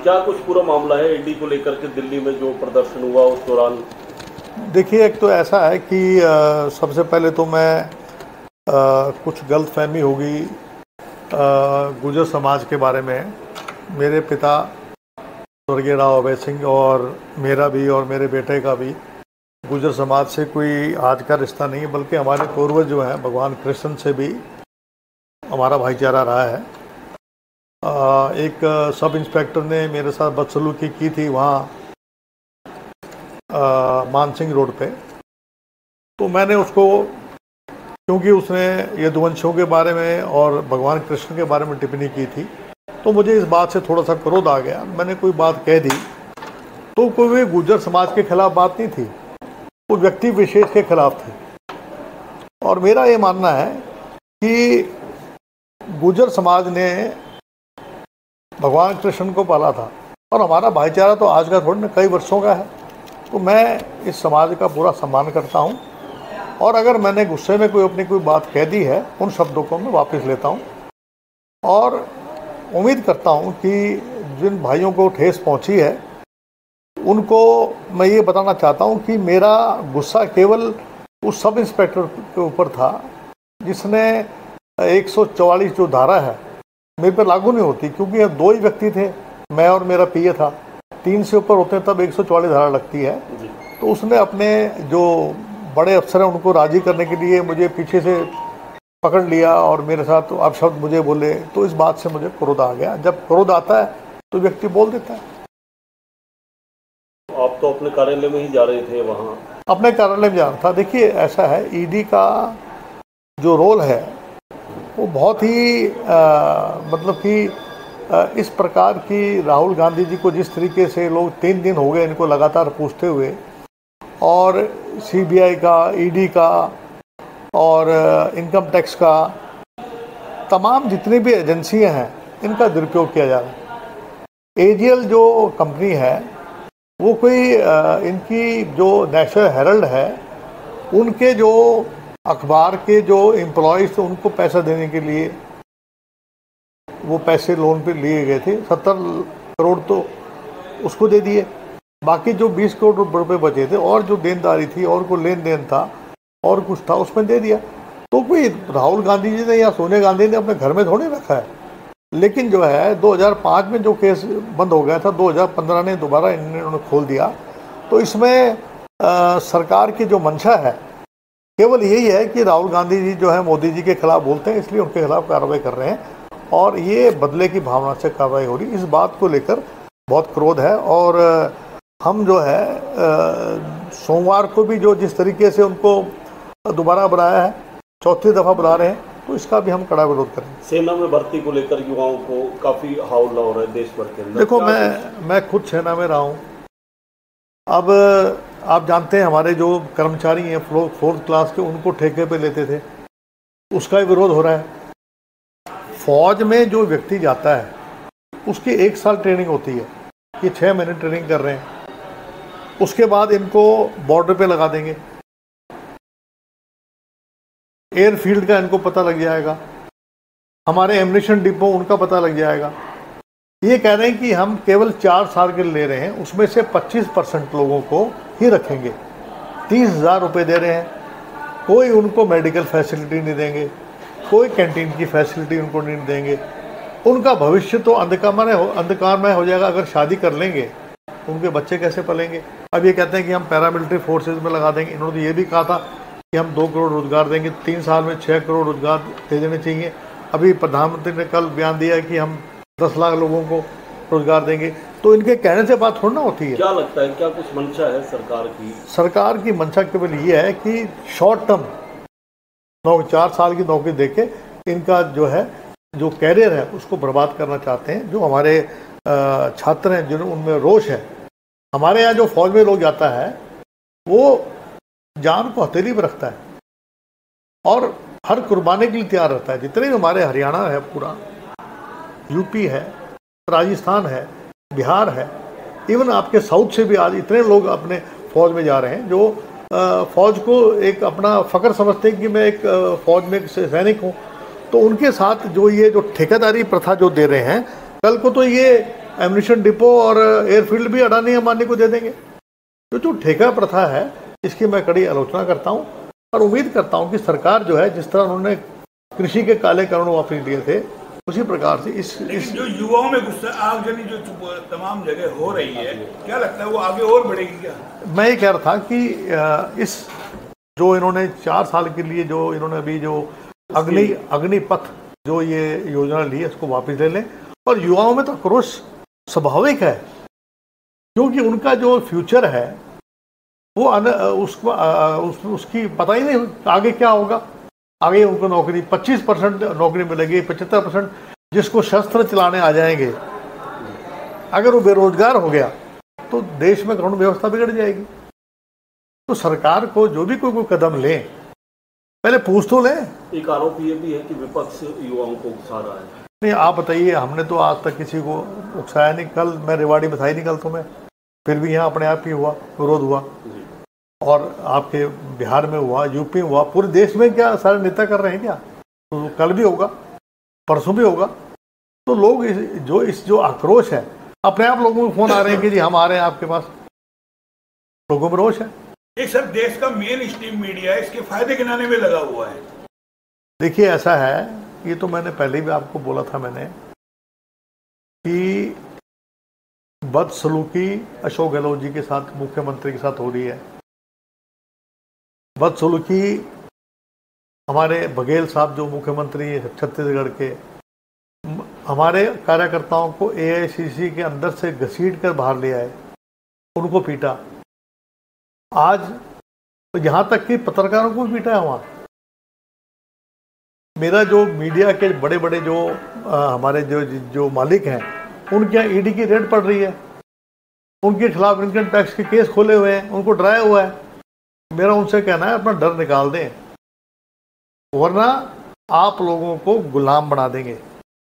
क्या कुछ पूरा मामला है ईडी को लेकर के दिल्ली में जो प्रदर्शन हुआ उस दौरान? देखिए, एक तो ऐसा है कि सबसे पहले तो मैं कुछ गलतफहमी होगी गुर्जर समाज के बारे में। मेरे पिता स्वर्गीय राव अभय सिंह और मेरा भी और मेरे बेटे का भी गुर्जर समाज से कोई आज का रिश्ता नहीं है, बल्कि हमारे पूर्वज जो हैं भगवान कृष्ण से भी हमारा भाईचारा रहा है। एक सब इंस्पेक्टर ने मेरे साथ बदसलूकी की थी वहाँ मानसिंह रोड पे, तो मैंने उसको, क्योंकि उसने यदुवंशियों के बारे में और भगवान कृष्ण के बारे में टिप्पणी की थी, तो मुझे इस बात से थोड़ा सा क्रोध आ गया। मैंने कोई बात कह दी तो कोई गुर्जर समाज के खिलाफ बात नहीं थी, वो व्यक्ति विशेष के खिलाफ थी। और मेरा ये मानना है कि गुर्जर समाज ने भगवान कृष्ण को पाला था और हमारा भाईचारा तो आज का थोड़ा ना, कई वर्षों का है। तो मैं इस समाज का पूरा सम्मान करता हूँ और अगर मैंने गुस्से में अपनी कोई बात कह दी है, उन शब्दों को मैं वापस लेता हूँ और उम्मीद करता हूँ कि जिन भाइयों को ठेस पहुँची है उनको मैं ये बताना चाहता हूँ कि मेरा गुस्सा केवल उस सब इंस्पेक्टर के ऊपर था जिसने 144 जो धारा है मेरे पर लागू नहीं होती, क्योंकि ये दो ही व्यक्ति थे, मैं और मेरा पीए था। 3 से ऊपर होते हैं तब 144 धारा लगती है। तो उसने अपने जो बड़े अफसर हैं उनको राजी करने के लिए मुझे पीछे से पकड़ लिया और मेरे साथ अपशब्द मुझे बोले, तो इस बात से मुझे क्रोध आ गया। जब क्रोध आता है तो व्यक्ति बोल देता है। आप तो अपने कार्यालय में ही जा रहे थे वहाँ? अपने कार्यालय में जाना था। देखिए, ऐसा है, ईडी का जो रोल है वो बहुत ही मतलब कि इस प्रकार की राहुल गांधी जी को जिस तरीके से लोग 3 दिन हो गए इनको लगातार पूछते हुए, और सीबीआई का, ईडी का और इनकम टैक्स का, तमाम जितनी भी एजेंसियां हैं इनका दुरुपयोग किया जा रहा है। एजीएल जो कंपनी है वो कोई इनकी जो नेशनल हेरल्ड है उनके जो अखबार के जो एम्प्लॉयज़ थे उनको पैसा देने के लिए वो पैसे लोन पे लिए गए थे। 70 करोड़ तो उसको दे दिए, बाकी जो 20 करोड़ रुपए बचे थे और जो देनदारी थी और कोई लेन देन था और कुछ था उसमें दे दिया। तो कोई राहुल गांधी जी ने या सोनिया गांधी ने अपने घर में थोड़े रखा है। लेकिन जो है 2005 में जो केस बंद हो गया था, 2015 ने दोबारा इन्होंने खोल दिया। तो इसमें सरकार की जो मंशा है केवल यही है कि राहुल गांधी जी जो है मोदी जी के खिलाफ बोलते हैं, इसलिए उनके खिलाफ कार्रवाई कर रहे हैं और ये बदले की भावना से कार्रवाई हो रही। इस बात को लेकर बहुत क्रोध है और हम जो है सोमवार को भी जो जिस तरीके से उनको दोबारा बुलाया है, 4थी दफ़ा बुला रहे हैं, तो इसका भी हम कड़ा विरोध करेंगे। सेना में भर्ती को लेकर युवाओं को काफ़ी हौला हो रहा है देश भर के अंदर। देखो, मैं खुद सेना में रहा हूँ। अब आप जानते हैं हमारे जो कर्मचारी हैं 4th क्लास के, उनको ठेके पे लेते थे, उसका भी विरोध हो रहा है। फौज में जो व्यक्ति जाता है उसकी 1 साल ट्रेनिंग होती है, ये 6 महीने ट्रेनिंग कर रहे हैं, उसके बाद इनको बॉर्डर पे लगा देंगे। एयरफील्ड का इनको पता लग जाएगा, हमारे एम्युनिशन डिपो उनका पता लग जाएगा। ये कह रहे हैं कि हम केवल 4 साल के ले रहे हैं, उसमें से 25% लोगों को ही रखेंगे। 30,000 रुपये दे रहे हैं, कोई उनको मेडिकल फैसिलिटी नहीं देंगे, कोई कैंटीन की फैसिलिटी उनको नहीं देंगे। उनका भविष्य तो अंधकारमय हो जाएगा। अगर शादी कर लेंगे उनके बच्चे कैसे पलेंगे? अब ये कहते हैं कि हम पैरामिलिट्री फोर्सेज में लगा देंगे। इन्होंने तो ये भी कहा था कि हम 2 करोड़ रोजगार देंगे, 3 साल में 6 करोड़ रोजगार दे देने चाहिए। अभी प्रधानमंत्री ने कल बयान दिया कि हम 10 लाख लोगों को रोजगार देंगे। तो इनके कहने से बात थोड़ी ना होती है। क्या लगता है, क्या कुछ मंशा है सरकार की? सरकार की मंशा केवल ये है कि शॉर्ट टर्म 4 साल की नौकरी देके इनका जो है जो कैरियर है उसको बर्बाद करना चाहते हैं। जो हमारे छात्र हैं जिन्होंने उनमें रोष है। हमारे यहाँ जो फौज में लोग जाता है वो जान को हथेली पर रखता है और हर कुर्बानी के लिए तैयार रहता है। जितने भी हमारे हरियाणा है, पूरा यूपी है, राजस्थान है, बिहार है, इवन आपके साउथ से भी आज इतने लोग अपने फौज में जा रहे हैं जो फौज को एक अपना फ़ख्र समझते हैं कि मैं एक फौज में एक सैनिक हूँ। तो उनके साथ जो ये जो ठेकेदारी प्रथा जो दे रहे हैं, कल को तो ये एम्यूनिशन डिपो और एयरफील्ड भी अडानी अंबानी को दे देंगे। तो जो ठेका प्रथा है इसकी मैं कड़ी आलोचना करता हूँ और उम्मीद करता हूँ कि सरकार जो है, जिस तरह उन्होंने कृषि के काले कानून वापस लिए थे, उसी प्रकार से इस जो युवाओं में गुस्सा आगजनी जो तमाम जगह हो रही है, क्या लगता है वो आगे और बढ़ेगी क्या? मैं ये कह रहा था कि इस जो इन्होंने 4 साल के लिए जो इन्होंने अभी जो अग्निपथ जो ये योजना ली है इसको वापस ले लें। और युवाओं में तो आक्रोश स्वाभाविक है, क्योंकि उनका जो फ्यूचर है वो उसकी पता ही नहीं आगे क्या होगा। आगे उनको नौकरी 25% नौकरी मिलेगी, 75% जिसको शस्त्र चलाने आ जाएंगे, अगर वो बेरोजगार हो गया तो देश में कानून व्यवस्था बिगड़ जाएगी। तो सरकार को जो भी कोई कदम ले, पहले पूछ तो लें। एक आरोप ये भी है कि विपक्ष युवाओं को उकसा रहा है। नहीं, आप बताइए, हमने तो आज तक किसी को उकसाया नहीं। कल मैं रेवाड़ी बधाई नहीं, कल तो मैं फिर भी यहाँ अपने आप ही हुआ, विरोध हुआ, और आपके बिहार में हुआ, यूपी में हुआ, पूरे देश में क्या सारे नेता कर रहे हैं क्या? तो कल भी होगा, परसों भी होगा। तो लोग जो आक्रोश है, अपने आप लोगों को फोन आ रहे हैं कि जी हम आ रहे हैं आपके पास, लोगों में रोष है। एक सर देश का मेन स्ट्रीम मीडिया इसके फायदे गिनाने में लगा हुआ है। देखिए ऐसा है, ये तो मैंने पहले भी आपको बोला था मैंने कि बदसलूकी अशोक गहलोत जी के साथ, मुख्यमंत्री के साथ हो रही है। बदसलूकी हमारे बघेल साहब जो मुख्यमंत्री है छत्तीसगढ़ के, हमारे कार्यकर्ताओं को एआईसीसी के अंदर से घसीट कर बाहर ले आए, उनको पीटा। आज तो यहाँ तक कि पत्रकारों को भी पीटा है वहाँ। मेरा जो मीडिया के बड़े बड़े जो हमारे जो मालिक हैं, उनके यहाँ ईडी की रेड पड़ रही है, उनके खिलाफ इनकम टैक्स के केस खोले हुए हैं, उनको डराया हुआ है। मेरा उनसे कहना है अपना डर निकाल दें, वरना आप लोगों को गुलाम बना देंगे।